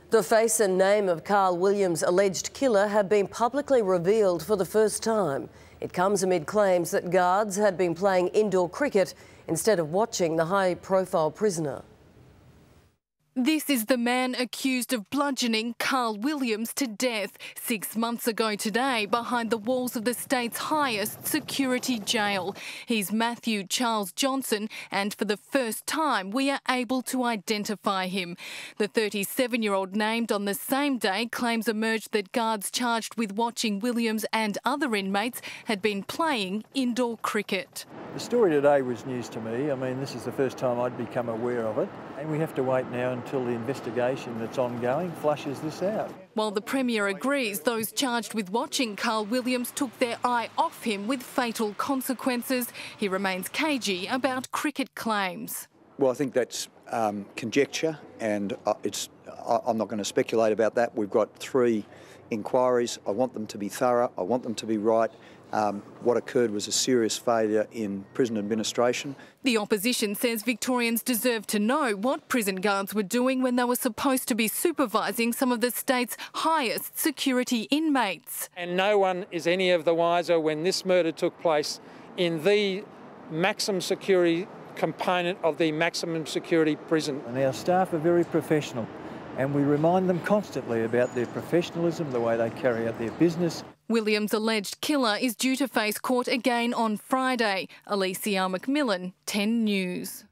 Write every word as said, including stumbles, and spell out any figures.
The face and name of Carl Williams' alleged killer have been publicly revealed for the first time. It comes amid claims that guards had been playing indoor cricket instead of watching the high-profile prisoner. This is the man accused of bludgeoning Carl Williams to death six months ago today behind the walls of the state's highest security jail. He's Matthew Charles Johnson, and for the first time we are able to identify him. The thirty-seven-year-old named on the same day claims emerged that guards charged with watching Williams and other inmates had been playing indoor cricket. The story today was news to me. I mean, this is the first time I'd become aware of it, and we have to wait now until the investigation that's ongoing flushes this out. While the Premier agrees those charged with watching Carl Williams took their eye off him with fatal consequences, he remains cagey about cricket claims. Well, I think that's um, conjecture, and uh, it's, uh, I'm not going to speculate about that. We've got three inquiries. I want them to be thorough. I want them to be right. Um, what occurred was a serious failure in prison administration. The opposition says Victorians deserve to know what prison guards were doing when they were supposed to be supervising some of the state's highest security inmates. And no one is any of the wiser when this murder took place in the maximum security component of the maximum security prison. And our staff are very professional, and we remind them constantly about their professionalism, the way they carry out their business. Williams' alleged killer is due to face court again on Friday. Alicia McMillan, ten News.